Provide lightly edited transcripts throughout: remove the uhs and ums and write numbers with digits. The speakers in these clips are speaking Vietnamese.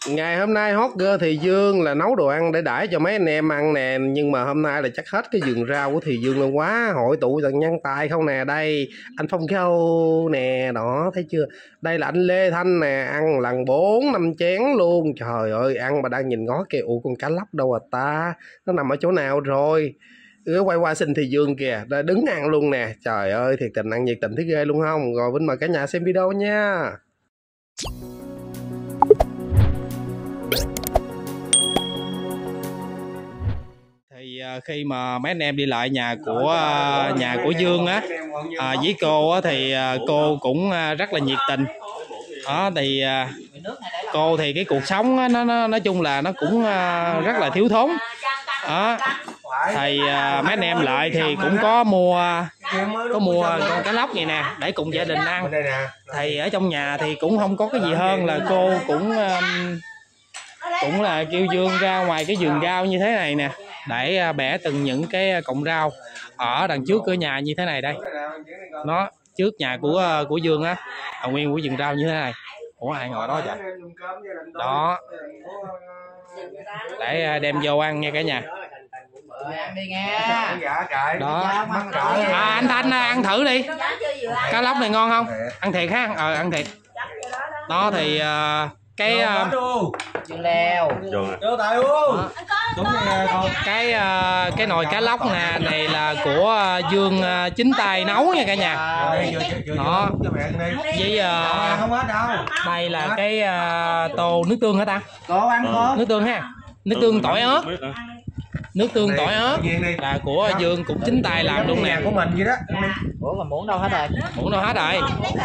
Ngày hôm nay hot girl Thì Dương là nấu đồ ăn để đãi cho mấy anh em ăn nè. Nhưng mà hôm nay là chắc hết cái vườn rau của Thì Dương luôn quá. Hội tụ dần nhân tài không nè. Đây anh Phong Khâu nè. Đó thấy chưa. Đây là anh Lê Thanh nè. Ăn lần 4-5 chén luôn. Trời ơi ăn mà đang nhìn ngó kìa. Ủa con cá lóc đâu à ta. Nó nằm ở chỗ nào rồi. Quay qua xin Thì Dương kìa. Đứng ăn luôn nè. Trời ơi thiệt tình ăn nhiệt tình thấy ghê luôn không. Rồi Vinh mời cả nhà xem video nha. Thì khi mà mấy anh em đi lại nhà của Dương á, với cô á, thì cô cũng rất là nhiệt tình. Đó thì cô thì cái cuộc sống á, nó nói chung là nó cũng rất là thiếu thốn. Đó thì mấy anh em lại thì cũng có mua con cá lóc này nè để cùng gia đình ăn. Thì ở trong nhà thì cũng không có cái gì hơn là cô cũng là kêu Dương ra ngoài cái vườn rau như thế này nè để bẻ từng những cái cọng rau ở đằng trước cửa nhà như thế này đây. Nó trước nhà của Dương á, nguyên của vườn rau như thế này. Ủa ai ngồi đó vậy? Đó để đem vô ăn nha cả nhà. Đó anh Thanh ăn thử đi, cá lóc này ngon không? Ăn thiệt ha. Ăn thiệt. Đó thì cái cái nồi cá lóc nè này là của Dương chính tay nấu nha cả nhà. Đó với đây là cái tô nước tương hả ta? Nước tương ha, nước tương tỏi ớt. Nước tương tỏi ớt là của Dương cũng chính tay làm luôn nè. Của mình vậy đó. Ủa mà muỗng đâu hết rồi? Muỗng đâu hết rồi?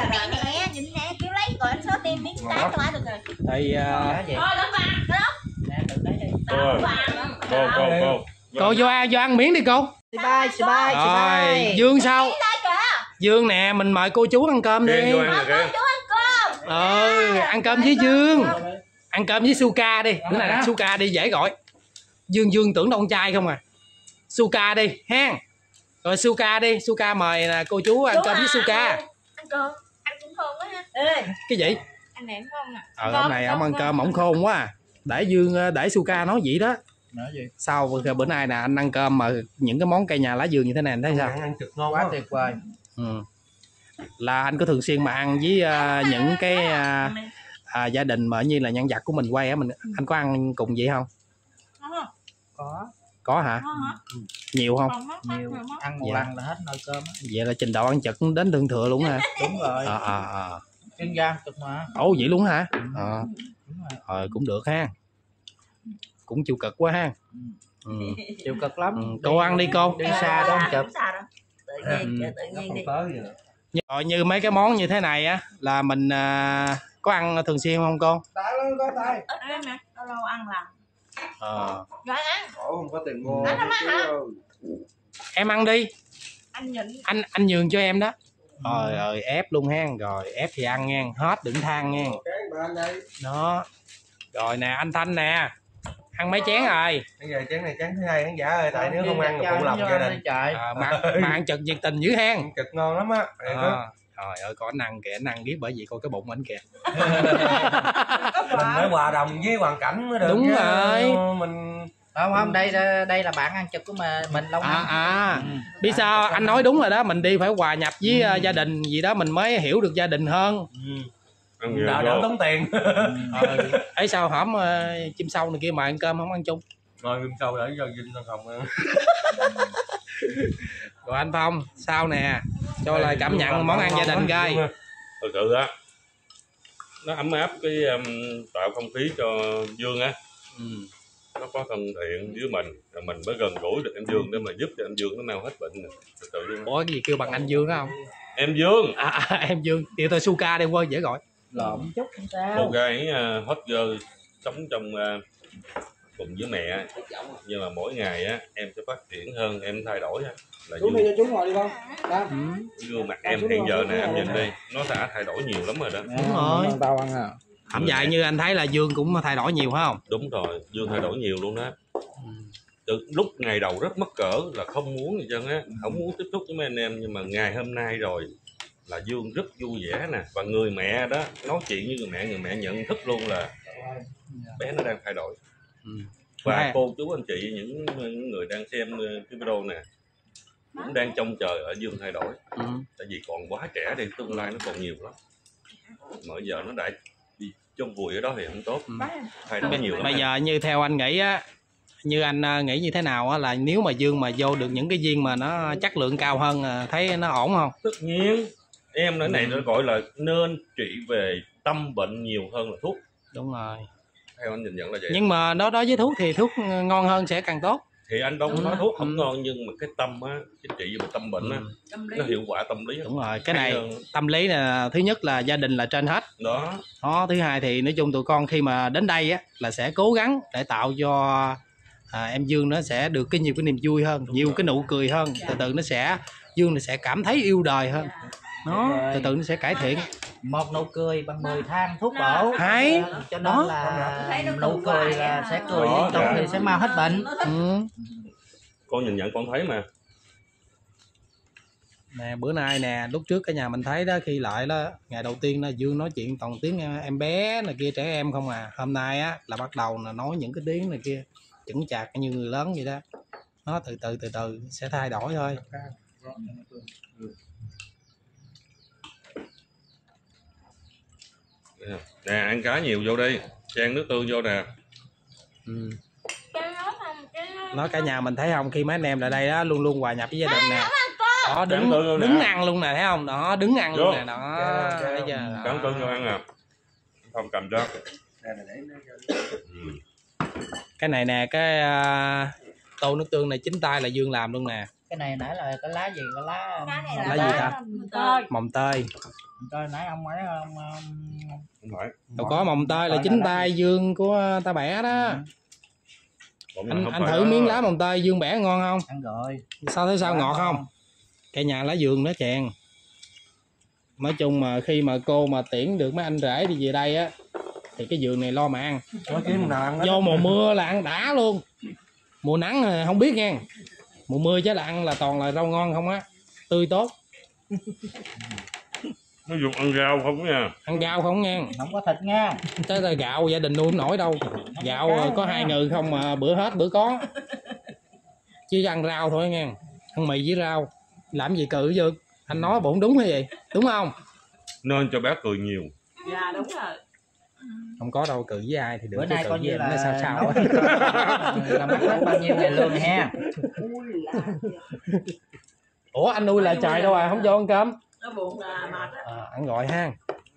Thì cô vô ăn miếng đi cô. Rồi Dương sao? Dương nè, mình mời cô chú ăn cơm đi. Ăn cơm với Dương. Ăn cơm với Suka đi. Bữa này Suka đi dễ gọi. Dương tưởng đâu con trai không à. Suka đi ha. Rồi Suka đi, Suka mời là cô chú ăn cơm với Suka. Ăn cơm, anh cũng khôn quá ha. Ê, cái gì? anh này không à. Hôm này ông ăn cơm ổng khôn quá à. Để Suka nói vậy đó. Nói gì? Sao bữa nay nè anh ăn cơm mà những cái món cây nhà lá vườn như thế này anh thấy sao? Ăn cực ngon quá tuyệt vời. Là anh có thường xuyên mà ăn với những cái gia đình mà như là nhân vật của mình quay á, anh có ăn cùng vậy không? Có hả? Nhiều không? Nhiều. Ăn một lần là hết nồi cơm á. Vậy là trình độ ăn chật đến thượng thừa luôn hả? Đúng rồi. Chuyên gia chụp mà. Ồ vậy luôn hả? Cũng được ha. Cũng chịu cực quá ha. Chịu cực lắm. Cô ăn đi cô. Đi xa đó chụp. Tự nhiên đi. Rồi như mấy cái món như thế này á là mình có ăn thường xuyên không cô? Ít lắm nè, lâu ăn lần. Rồi ăn. Không có tiền mua. Anh không ăn hả? Em ăn đi. Anh nhịn. Anh nhường cho em đó. Rồi ép luôn ha. Rồi ép thì ăn nha, hết đừng than nha. Đó. Rồi nè anh Thanh nè. Ăn mấy chén rồi? Bây chén này chén thứ hai khán giả ơi, tại nếu không ăn thì phụ lòng gia đình. Mà ăn chật nhiệt tình dữ ha. Chật ngon lắm á. Trời ơi có anh ăn kìa, anh ăn biết bởi vì coi cái bụng anh kìa. Mình phải hòa đồng với hoàn cảnh mới được. Đúng rồi. Mình không đây là bạn ăn chụp của mình lâu năm. Biết sao anh nói đúng rồi đó, mình đi phải hòa nhập với gia đình gì đó mình mới hiểu được gia đình hơn. đỡ tốn tiền. Ấy sao hổm chim sâu này kia mà ăn cơm không ăn chung? Rồi chim sâu để cho Vinh ăn không. Rồi anh Phong sao nè, cho lời cảm nhận món ăn gia đình coi. Thật sự á nó ấm áp, cái tạo không khí cho Dương á. Nó có thân thiện với mình, rồi mình mới gần gũi được anh Dương để mà giúp cho anh Dương nó mau hết bệnh nè. Thật sự luôn. Ủa cái gì kêu bằng anh Dương đó không? Em Dương. Em Dương thì tôi Suka đem qua dễ gọi. Lộn chút không sao. Một gái hot girl sống trong cùng với mẹ, nhưng mà mỗi ngày á em sẽ phát triển hơn, em thay đổi á. Là chú đi cho chú ngồi đi con. Gương mặt em hiện giờ nè em nhìn đi, nó đã thay đổi nhiều lắm rồi đó. Đúng rồi. Tao ăn à. Hẳn vậy như anh thấy là Dương cũng thay đổi nhiều phải không? Đúng rồi, Dương thay đổi nhiều luôn đó. Từ lúc ngày đầu rất mắc cỡ là không muốn gì trơn á, không muốn tiếp xúc với mấy anh em, nhưng mà ngày hôm nay rồi là Dương rất vui vẻ nè, và người mẹ đó nói chuyện như người mẹ nhận thức luôn là bé nó đang thay đổi. Và cô chú anh chị những người đang xem cái video này cũng đang trông chờ ở Dương thay đổi. Tại vì còn quá trẻ đi, tương lai nó còn nhiều lắm. Mà bây giờ nó đã đi chôn vùi ở đó thì không tốt. Thay đổi nhiều lắm. Bây giờ như theo anh nghĩ á, như anh nghĩ như thế nào á, là nếu mà Dương mà vô được những cái viên mà nó chất lượng cao hơn, thấy nó ổn không? Tất nhiên em nói này nó gọi là nên trị về tâm bệnh nhiều hơn là thuốc. Đúng rồi. Theo anh nhìn nhận là vậy. Nhưng mà đối với thuốc thì thuốc ngon hơn sẽ càng tốt. Thì anh đâu có nói thuốc không ngon, nhưng mà cái tâm á, cái trị về tâm bệnh á, nó hiệu quả tâm lý. Đúng rồi, cái này tâm lý là thứ nhất là gia đình là trên hết. Đó. Thứ hai thì nói chung tụi con khi mà đến đây á là sẽ cố gắng để tạo cho em Dương nó sẽ được nhiều cái niềm vui hơn, nhiều cái nụ cười hơn, từ từ nó sẽ Dương sẽ cảm thấy yêu đời hơn. Nó từ từ nó sẽ cải thiện. Một nụ cười bằng 10 thang thuốc bổ. Hay. Cho nên là nụ cười là sẽ cười liên tục thì sẽ mau hết bệnh. Con nhìn nhận con thấy mà. Nè bữa nay nè, lúc trước cả nhà mình thấy đó, khi lại đó ngày đầu tiên là Dương nói chuyện toàn tiếng em bé này kia, trẻ em không à. Hôm nay á là bắt đầu là nói những cái tiếng này kia chững chạc như người lớn vậy đó. Nó từ từ sẽ thay đổi thôi. Nè ăn cá nhiều vô đi, chan nước tương vô nè. Nói cả nhà mình thấy không, khi mấy anh em lại đây đó luôn luôn hòa nhập với gia đình nè. Đó đứng ăn luôn nè, thấy không? Đó đứng ăn luôn nè, đó. Bây giờ cắn tương vô ăn à. Không cầm cho. Cái này nè, cái tô nước tương này chính tay là Dương làm luôn nè. Cái này nãy là cái lá gì, cái lá gì ta? Mồng tơi. Coi nãy ông ấy đâu có, mồng tơi là chính tay Dương của ta bẻ đó. Anh thử miếng lá mồng tơi Dương bẻ ngon không? Ăn rồi. Sao thấy sao, ngọt không? Cây nhà lá vườn nó chèn. Nói chung mà khi mà cô mà tiễn được mấy anh rể đi về đây á thì cái vườn này lo mà ăn. Vô mùa mưa là ăn đã luôn. Mùa nắng không biết nha. Mùa mưa chứ là ăn là toàn là rau ngon không á, tươi tốt. Nó dùng ăn rau không nha. Ăn rau không nha. Không có thịt nha. Tới là gạo gia đình nuôi không nổi đâu. Gạo có 2 người không mà bữa hết bữa có. Chứ ăn rau thôi nha. Ăn mì với rau. Làm gì cự Dương? Anh nói bụng đúng hay gì? Đúng không? Nên cho bé cười nhiều. Dạ đúng rồi. Không có đâu, cự với ai thì được. Bữa nay coi như là sao làm hết bao nhiêu ngày lương ha. Ủa anh nuôi là trời đâu à, không vô ăn cơm? Nó buồn là mệt á. Ăn gọi ha.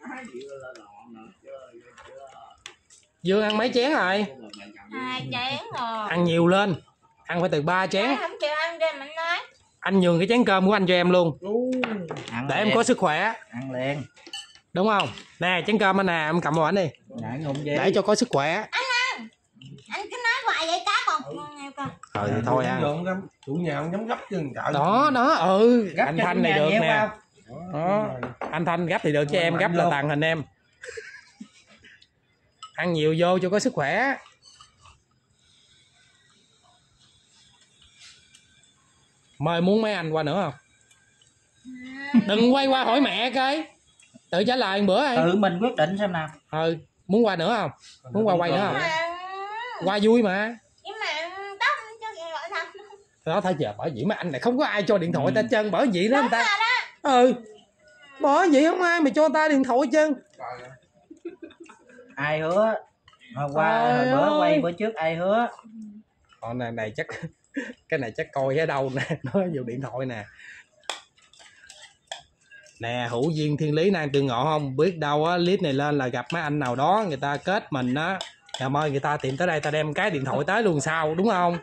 Dương ăn mấy chén rồi? 2 chén rồi. Ăn nhiều lên. Ăn phải từ 3 chén. Không chịu ăn cho mình nói. Anh nhường cái chén cơm của anh cho em luôn. Để em có sức khỏe. Ăn liền. Đúng không? Nè chén cơm anh nè, em cầm vào ảnh đi. Để cho có sức khỏe. Anh ăn. Anh cứ nói hoài vậy cá còn nhiều con. Thì thôi ăn. Chủ nhà ông nhắm gấp chứ trời. Đó, anh Thanh này được nè. Đó. Anh Thanh gấp thì được, cho em gấp là tàn hình em. Ăn nhiều vô cho có sức khỏe. Mời muốn mấy anh qua nữa không? Đừng quay qua hỏi mẹ cái. Tự trả lời một bữa đi. Tự mình quyết định xem nào. Muốn qua nữa không? Muốn qua quay nữa không? Qua vui mà. Nhưng mà tóc cho kìa gọi thật. Đó thôi giờ bởi vì mấy anh này không có ai cho điện thoại ta chân, bởi vậy đó người ta. Bởi vậy không ai mà cho ta điện thoại chân. Ai hứa? Hồi bữa quay bữa trước ai hứa? Này chắc cái này chắc coi ở đâu nè, nói vô điện thoại nè. Nè hữu duyên thiên lý nan tương ngộ không? Biết đâu á clip này lên là gặp mấy anh nào đó người ta kết mình á, trời ơi người ta tìm tới đây ta đem cái điện thoại tới luôn sao, đúng không?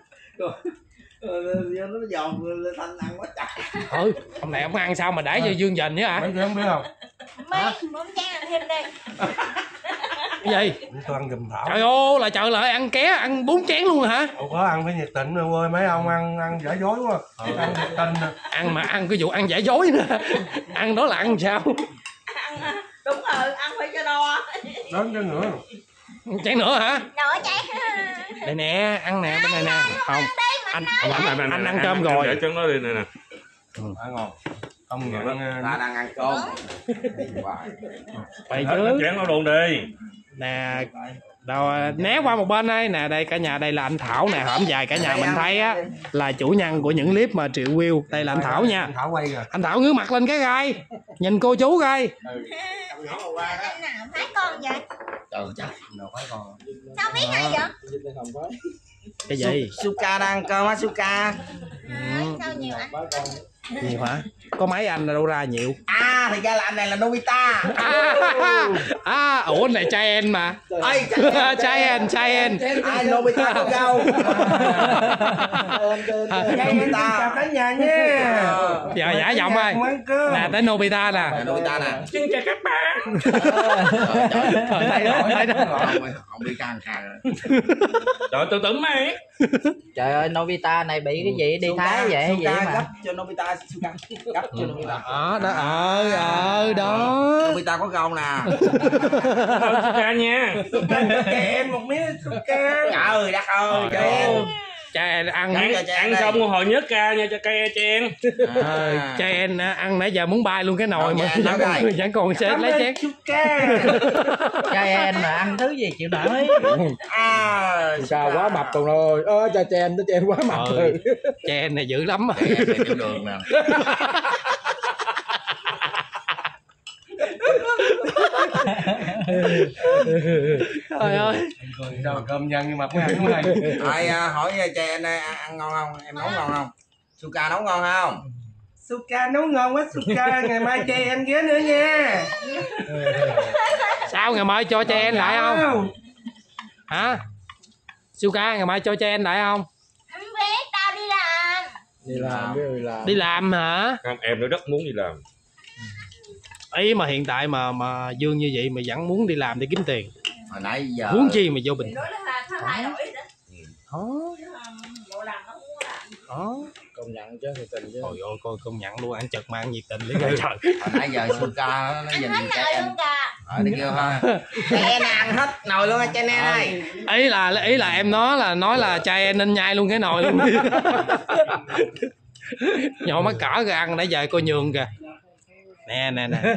Nó giòn Thanh ăn quá trời. Hôm nay ông ăn sao mà để cho Dương dành nữa hả? Mấy chén biết không? Mấy 4 chén ăn thêm đi. Cái gì? Tôi ăn giùm Thảo. Trời ơi là trời lại ăn ké, ăn 4 chén luôn hả? Ủa có ăn phải nhiệt tình rồi ơi, mấy ông ăn giả dối quá. Ăn nhiệt tình nè. Ăn mà ăn cái vụ ăn giả dối nữa. Ăn đó là ăn sao? Ăn đúng rồi, ăn phải cho đo. Đến chén nữa. Chén nữa hả? Nửa chén. Đây nè, ăn nè, bên này nè. Không. Anh ăn cơm rồi. Để chén nó đi này nè. Ngon. Không nhận ta đang ăn cơm. Vậy chứ. Chén nó luôn đi. Nè, Rồi né qua một bên đây nè, đây cả nhà, đây là anh Thảo nè, hổm dài cả nhà mình thấy á là chủ nhân của những clip mà triệu view. Đây là anh Thảo nha. Thảo quay rồi. Anh Thảo ngước mặt lên cái gai, nhìn cô chú coi. Anh nào thấy con vậy? Trời trời, đâu phải con. Sao biết hay vậy? Cái gì? Suka đang ăn cơm á Suka. Sao nhiều anh? Nhiều hả? Có mấy anh đâu ra nhiều. Thì ra là anh này là Nobita. Ủa anh này trai em mà. Ê, Trai em. Ai Nobita có gâu. Nobita cả nhà nha. Giờ giả giọng ơi. Nè tới Nobita nè. Nobita nè. Xin chào các bạn. Không bị càng Trời tự tử mày. Trời ơi Nobita này bị cái gì đi Thái vậy hay gì mà. Gấp cho Nobita Suka. Gấp cho Nobita. Đó. Nobita có gâu nè. Suka nha. Em một miếng Suka. Trời đất ơi cho em. Cha ăn Ăn xong hồi nhớ ca nha cho cây chen. cha em ăn nãy giờ muốn bay luôn cái nồi mà Rồi, vẫn còn xe lấy chén. Cha em mà ăn thứ gì chịu nổi. Sao quá mập còn rồi. Cha chen quá mập rồi. Cha em này dữ lắm. Tiểu đường nè. Trời ơi. Rồi cơm nhân nhưng mà mới ăn đúng không? Ai hỏi cha em đây ăn ngon không? Em nấu ngon không? Suka nấu ngon không? Suka nấu ngon quá Suka, ngày mai cho em ghé nữa nha. Sao ngày mai cho cha em lại không? Hả? Suka ngày mai cho cha em lại không? Không biết, tao đi làm. Đi làm hả? Không, em nó rất muốn đi làm. Ý mà hiện tại mà Dương như vậy mà vẫn muốn đi làm để kiếm tiền. Hồi nãy giờ Huống chi mà vô Bình. Nói là thay đổi đó. Bộ làm nó muốn làm. Công nhận chứ thì tình chứ. Trời ơi coi công nhận luôn, ăn chật mà ăn nhiệt tình đấy trời. hồi nãy giờ Suka nó Anh nhìn hết cha nồi em. luôn kìa. Đi kêu thôi. Cha em ăn hết nồi luôn cha em ơi. Ý là em nói là cha em nên nhai luôn cái nồi luôn. Nhỏ mắt cỡ rồi ăn nãy giờ coi nhường kìa. Nè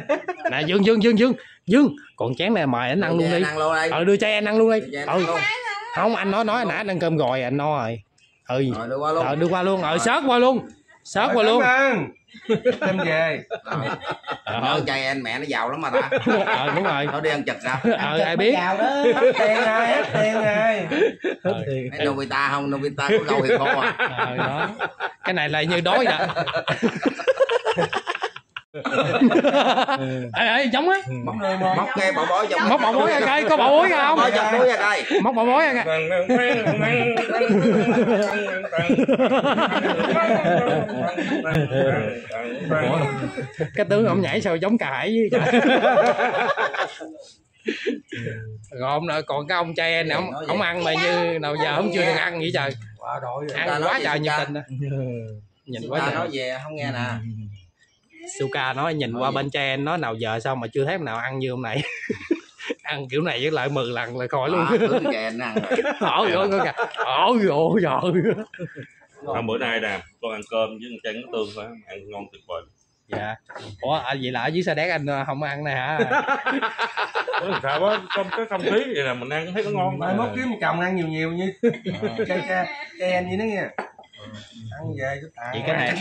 Dương còn chén này mời anh ăn luôn đi. Đưa cho em ăn luôn đi. Không anh nói nãy anh ăn cơm rồi anh nói rồi. Đưa qua luôn. Sớt qua luôn. Đem về. Nói cha em mẹ nó giàu lắm mà ta. Đúng rồi. Nó đi ăn chật ra. Ai biết. Tiền ai. Mấy Nobita không, Nobita có gâu thì khô à. Đó. Cái này là như đói vậy. Ê giống á. Móc cái bọ bối trong. Móc bọ bối ra coi, có bọ bối ra không? Bối trong túi ra coi. Móc bọ bối ra coi. Cái tướng ông nhảy sao giống cà hải với trời. Rồi còn cái ông trai này ông ăn mà như nào giờ ông chưa được ăn vậy trời. Ăn quá trời nhiệt tình. Nhìn quá trời. Nói về không nghe nè. Suka nói nhìn qua bên cha nói nào giờ sao mà chưa thấy nào ăn như hôm nay. Ăn kiểu này với lại 10 lần là khỏi luôn. Bữa nay nè con ăn cơm với ăn chén tương thôi, ăn ngon tuyệt vời. Dạ. Ủa vậy là ở dưới Sa Đéc anh không ăn này hả? Sao quá, trong cái không khí vậy là mình ăn thấy nó ngon. Mai mốt kiếm chồng ăn nhiều như cha em vậy đó nha. Ăn về chút tạ. Vậy cái này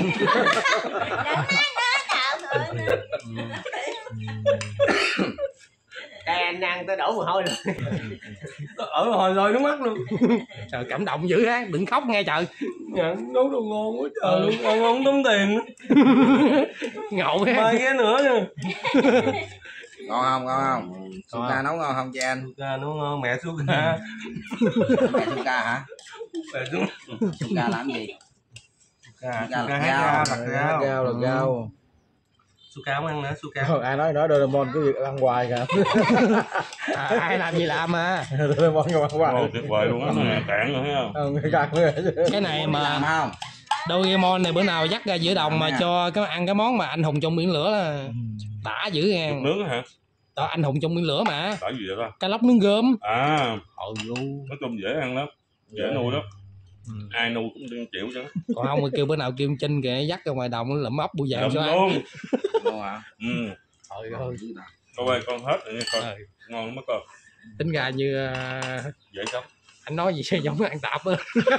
anh ăn tới đổ mồ hôi rồi. Ở hồi rồi nước mắt luôn. Trời cảm động dữ á, đừng khóc nghe trời. Nấu đồ ngon quá trời luôn, ngon tốn tiền. Ngộ á. Mai ghé nữa nha. Ngon không? Suka nấu ngon không cha anh? Suka nấu ngon, mẹ Suka. Mẹ Suka hả? Mẹ Suka làm gì? Suka Hạt gao. Suka không ăn nữa, Suka. Ai nói Doraemon cái việc ăn hoài kìa. Ai làm gì làm mà. Doraemon không ăn hoài. Ngon tuyệt vời luôn á, cạn rồi thấy không? Cạn nữa. Cái này mà không? Doraemon này bữa nào dắt ra giữa đồng mà cho cái ăn cái món mà anh hùng trong biển lửa là đã dữ nghe. Nướng hả? Đó anh hùng trong biển lửa mà. Tại gì vậy ta? Cá lóc nướng gươm. Nói chung dễ ăn lắm, dễ nuôi lắm. Ai nuôi cũng chịu chứ. Còn không kêu bữa nào kêu Trinh kìa dắt ra ngoài đồng lụm ốc bu vàng cho ăn. Luôn. Ngon hả? Trời ơi. Coi ơi con hết rồi nha coi. Ngon lắm á coi. tính ra như dễ sống. anh nói gì sao giống ăn tạp á.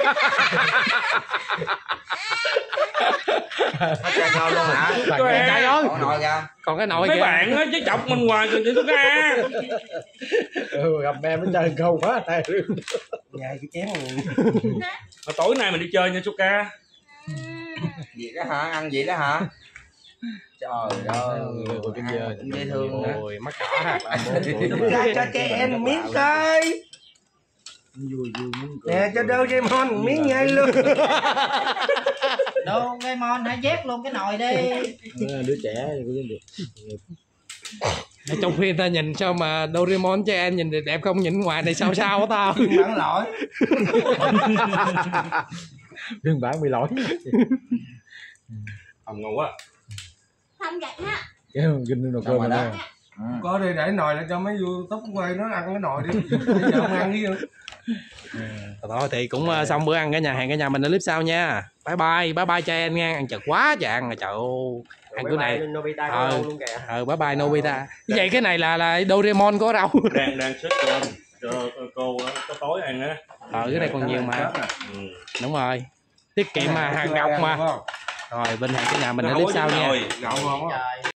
Chơi ngon luôn hả? Trời ơi, Còn nồi kìa. còn cái nồi Mấy kìa. bạn á chứ chọc mình hoài rồi chứ ra. Gặp em mới chơi câu quá này. Nhai cái chén rồi. Mà tối nay mình đi chơi nha Suka. Vậy đó hả? Ăn vậy đó hả? Trời ơi, Ăn dễ thương nữa. ôi mắt đỏ ha. Ra cho trẻ em miếng coi. Nè cho Doraemon một miếng nhai luôn. Doraemon hãy vét luôn cái nồi đi. Đứa trẻ trong khi ta nhìn sao mà Doraemon cho em nhìn đẹp không, nhìn ngoài này sao sao á tao. Phiên bản lỗi. Phiên bản bị lỗi. Hầm ngon quá. Không gạch ha. Kinh đồ cơm này. Có đi để nồi lại cho mấy YouTube quay nó ăn cái nồi đi. Bây giờ không ăn cái gì. Thôi thì cũng xong bữa ăn cả nhà, hẹn cả nhà mình ở clip sau nha. Bye bye cho em nha, ăn chật quá trời ăn rồi trời ơi. Ăn cái này. Bye bye Nobita. Vậy cái này là Doraemon có đâu. Đang xếp cơm cho cô có tối ăn á. Cái này còn nhiều mà. Ừ. Đúng rồi. Tiết kiệm mà hàng độc mà. Rồi bên hẹn cả nhà mình ở clip sau nha. Gạo ngon quá.